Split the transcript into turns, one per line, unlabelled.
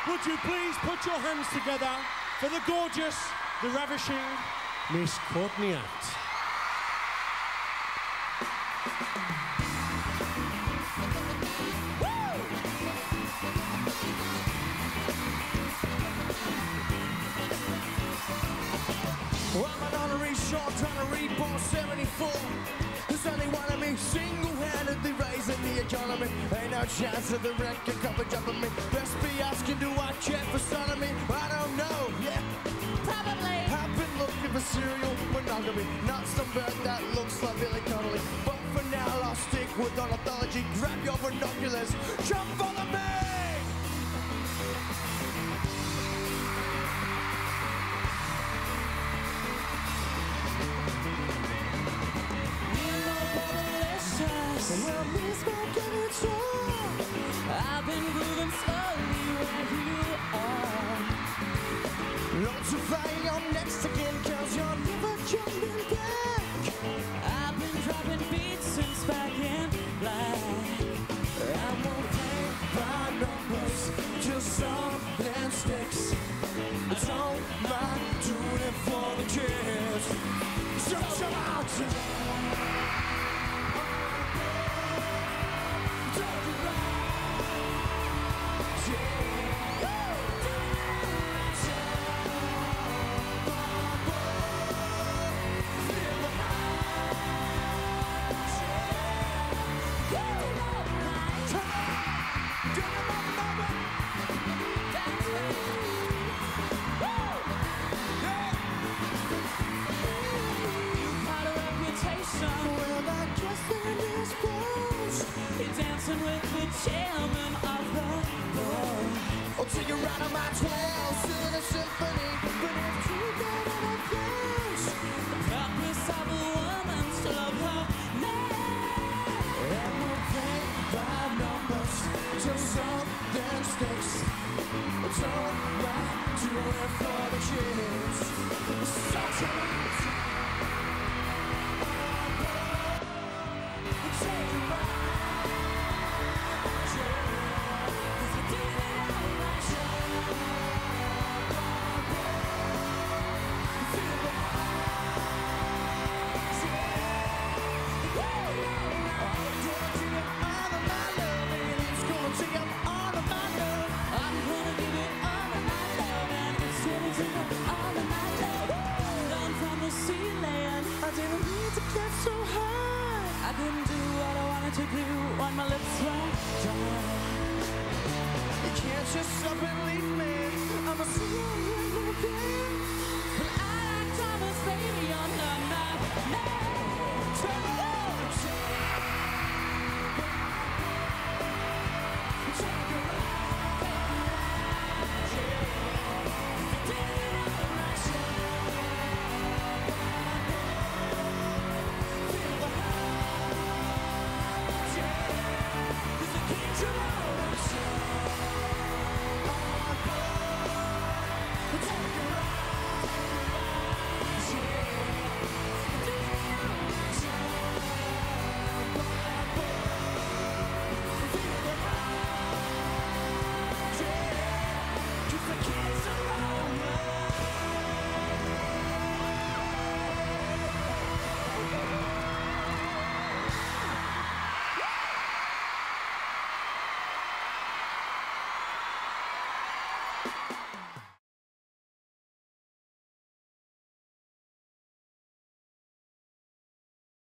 would you please put your hands together for the gorgeous, the ravishing Miss Courtney.
Well, I'm an honorary short trying to read ball 74. There's only one of me single-handedly raising the economy. Ain't no chance of the record company jumping me. Best be asking, do I care for sodomy? I don't know, yeah.
Probably.
I've been looking for serial monogamy, not some bird that looks like Billy Connolly. But for now, I'll stick with ornithology. Grab your binoculars, jump follow me! Well, Miss Monkey, it's on.
I've been moving slowly where you are.
Lots of flying on next again, cause you're never jumping back.
I've been dropping beats since back in black.
I won't play by numbers till something sticks. I don't mind doing it for the kids. So come out.
Dancing with the chairman of the board.
I'll take you right on my 12, sing a symphony. But if you get in a place,
the purpose of a woman to love her man.
And we'll play by numbers till something sticks. Don't mind doing it for the kids. So
when my lips were dry.
You can't just up and leave me. I'm a single again.
But I like Thomas, baby, you're not my man.
Turn it on.